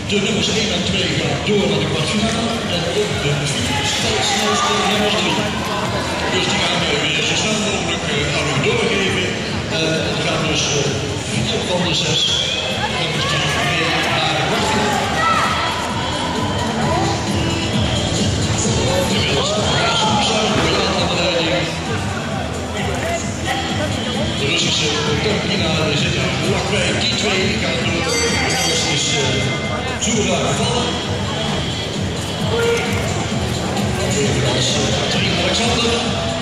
De nummers 1 en 2 gaan door naar de kwartfinale en ook de snelste nummers 3. Dus die gaan we weer zo snel mogelijk aan u doorgeven. Het gaat dus 4 van de 6 nummers 3 mee naar de kwartfinale. Inmiddels is Zuid-Korea aan de leiding. De Russische topfinale zit daar vlakbij. Die 2 gaan door. De is Zura gevallen. Evenals Katrien Alexander.